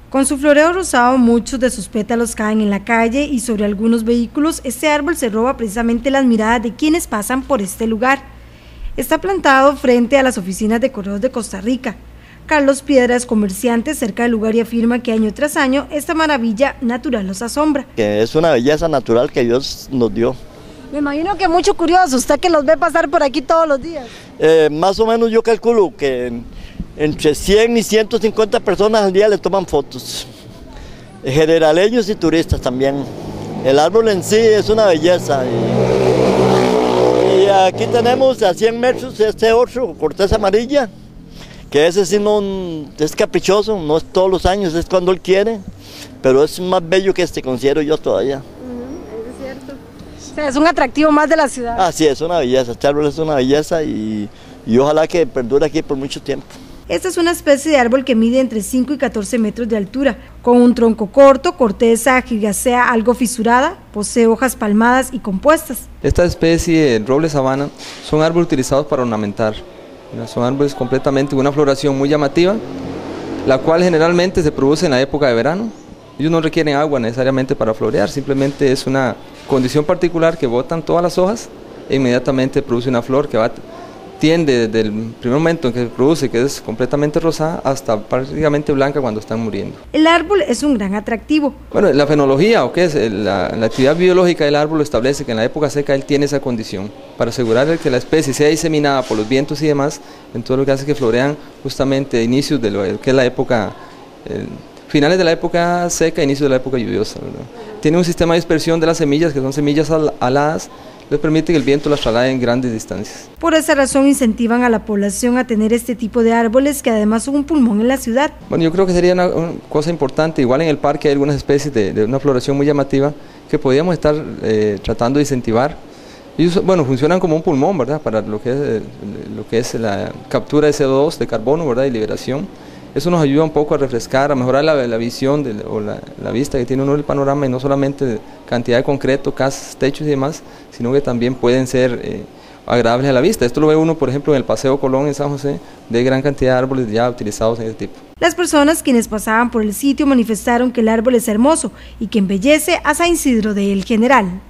Con su floreo rosado, muchos de sus pétalos caen en la calle y sobre algunos vehículos este árbol se roba precisamente las miradas de quienes pasan por este lugar. Está plantado frente a las oficinas de Correos de Costa Rica. Carlos Piedra es comerciante cerca del lugar y afirma que año tras año esta maravilla natural los asombra. Que es una belleza natural que Dios nos dio. Me imagino que mucho curioso, usted que los ve pasar por aquí todos los días. Más o menos yo calculo que entre 100 y 150 personas al día le toman fotos. Generaleños y turistas también. El árbol en sí es una belleza. Y aquí tenemos a 100 metros este otro, corteza amarilla, que ese sí no es caprichoso, no es todos los años, es cuando él quiere, pero es más bello que este, considero yo todavía. Eso es cierto. O sea, es un atractivo más de la ciudad. Ah, sí, es una belleza, este árbol es una belleza y ojalá que perdure aquí por mucho tiempo. Esta es una especie de árbol que mide entre 5 y 14 metros de altura, con un tronco corto, corteza gigácea algo fisurada, posee hojas palmadas y compuestas. Esta especie de roble sabana son árboles utilizados para ornamentar. Son árboles completamente con una floración muy llamativa, la cual generalmente se produce en la época de verano. Ellos no requieren agua necesariamente para florear, simplemente es una condición particular que botan todas las hojas e inmediatamente produce una flor que tiende desde el primer momento en que se produce, que es completamente rosada, hasta prácticamente blanca cuando están muriendo. El árbol es un gran atractivo. Bueno, la fenología, o qué es, la actividad biológica del árbol establece que en la época seca él tiene esa condición, para asegurar que la especie sea diseminada por los vientos y demás, en todo lo que hace que florean justamente a inicios de lo que es la época, finales de la época seca, inicios de la época lluviosa, ¿verdad? Tiene un sistema de dispersión de las semillas, que son semillas aladas, les permite que el viento las traslade en grandes distancias. Por esa razón incentivan a la población a tener este tipo de árboles que además son un pulmón en la ciudad. Bueno, yo creo que sería una cosa importante, igual en el parque hay algunas especies de una floración muy llamativa que podríamos estar tratando de incentivar. Ellos, bueno, funcionan como un pulmón, ¿verdad? Para lo que es la captura de CO2, de carbono, ¿verdad? Y liberación. Eso nos ayuda un poco a refrescar, a mejorar la visión o la vista que tiene uno del panorama, y no solamente cantidad de concreto, casas, techos y demás, sino que también pueden ser agradables a la vista. Esto lo ve uno, por ejemplo, en el Paseo Colón en San José, de gran cantidad de árboles ya utilizados en este tipo. Las personas quienes pasaban por el sitio manifestaron que el árbol es hermoso y que embellece a San Isidro de El General.